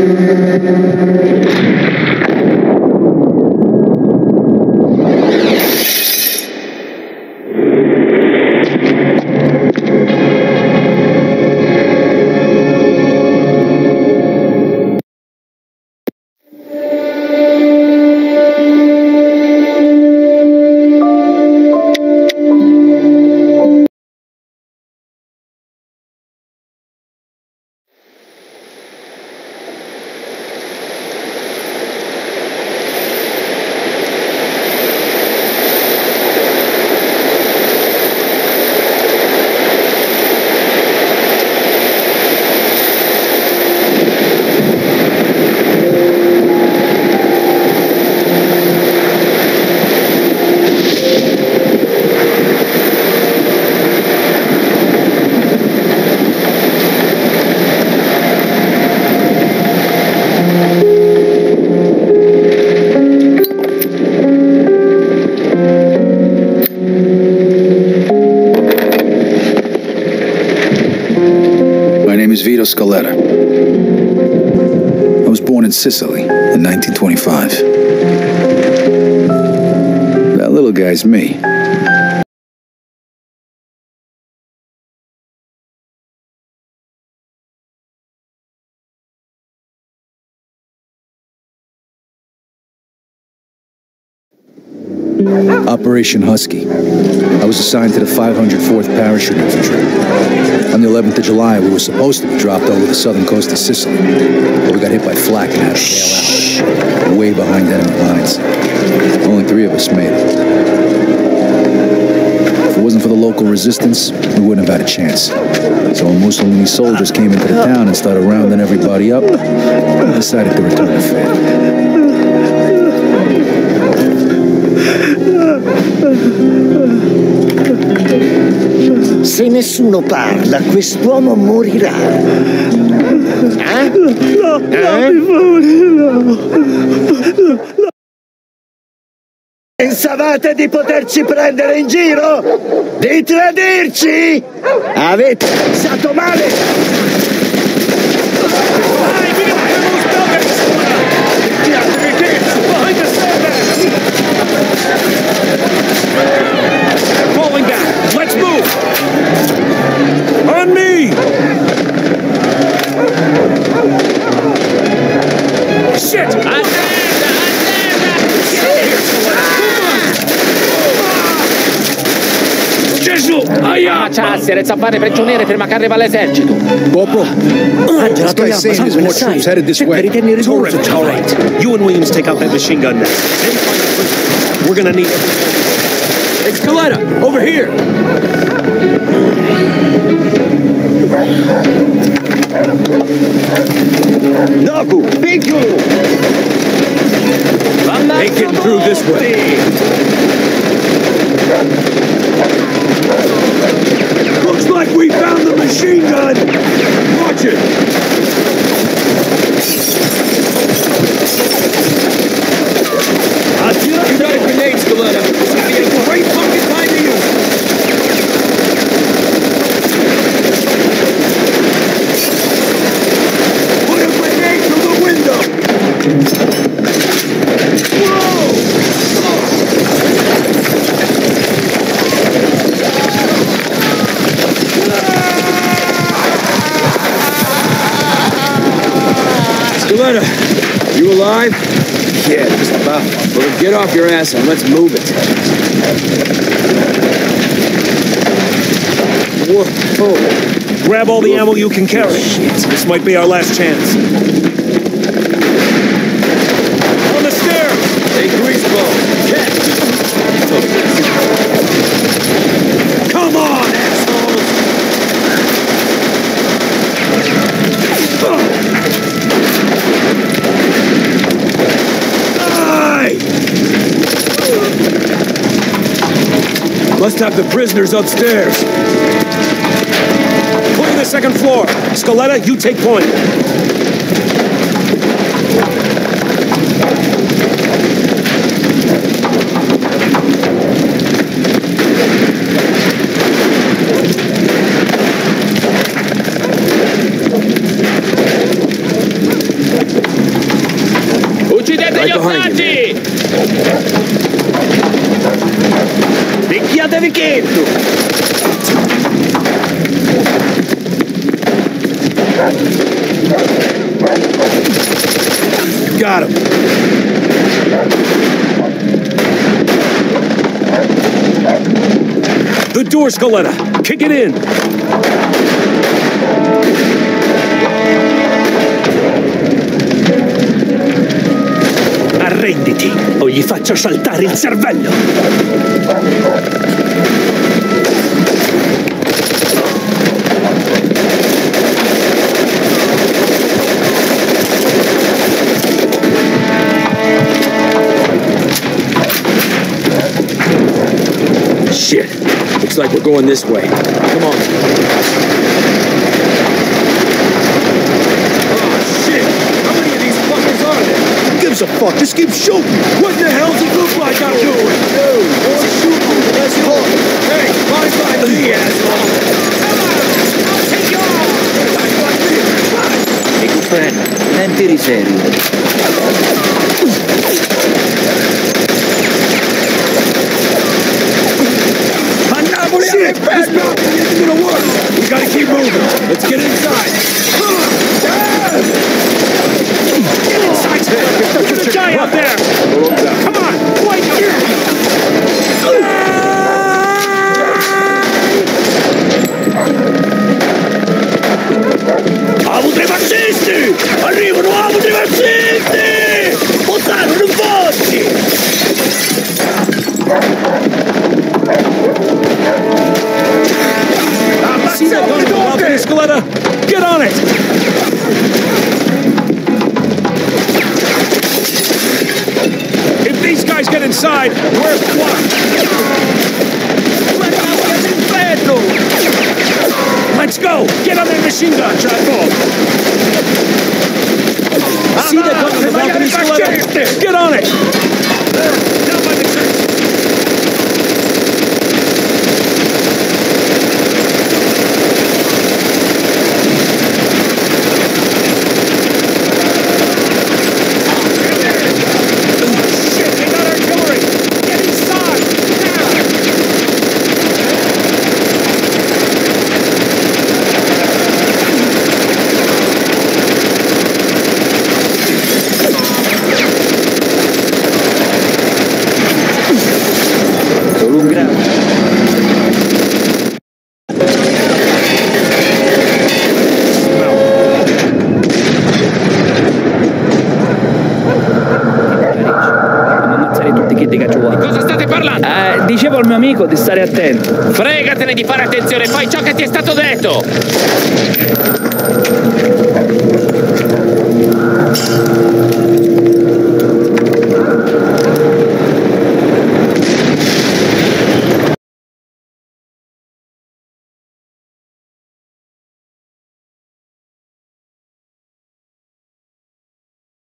Vito Scaletta. I was born in Sicily in 1925. That little guy's me. Operation Husky. I was assigned to the 504th Parachute Infantry. On the 11th of July, we were supposed to be dropped over the southern coast of Sicily, but we got hit by flak and had to bail out, way behind enemy lines. Only 3 of us made it. If it wasn't for the local resistance, we wouldn't have had a chance. So when Mussolini's soldiers came into the town and started rounding everybody up, I decided to return the favor. Se nessuno parla, quest'uomo morirà. No, mi morirò. Pensavate di poterci prendere in giro? Di tradirci? Avete pensato male! Falling back. Let's move. On me. Shit. Gesù. Ciao, Serez a fare prigioniere prima che arriva l'esercito. Corporal, this guy's saying there's more troops headed this way. Terrific. All right. You and Williams take out that machine gun now. We're gonna need it. Hey, Scaletta, over here. Nogu, piccolo! Ain't getting through this way. Looks like we found the machine gun. Watch it. You got a grenade, Scaletta. This would be a great fucking time to use it. Put a grenade through the window. Whoa! Scaletta, you alive? Yeah, just about. Well, get off your ass and let's move it. Whoa. Grab all the ammo you can carry. This might be our last chance. On the stairs! Hey, Greaseball, catch! Come on, assholes! Must have the prisoners upstairs. Clear the second floor. Scaletta, you take point. Guardavi quieto! Got him. The door, Scaletta. Kick it in. Arrenditi o gli faccio saltare il cervello. Shit. Looks like we're going this way. Come on. Oh, shit. How many of these fuckers are there? Who gives a fuck? Just keep shooting! What the hell's it look like I'm doing? Dude, more shooting! Let's go! Hey, bye by me, asshole. Come on. I'll take you all. Dico freno, non ti riseri. Shit! This balcony isn't gonna work! We gotta keep moving! Let's get inside! Get inside! Look at the guy out there! Come on! Wait up! Altri fascisti! Arrivano altri fascisti! Buttare un botti! See that gun above me, Scaletta? Get on it! If these guys get inside, we're fucked! Let's go! Get on that machine gun, Chaco! See that gun above me, Scaletta? Get on it! Down by the church! Cosa state parlando? Dicevo al mio amico di stare attento. Fregatene di fare attenzione, fai ciò che ti è stato detto!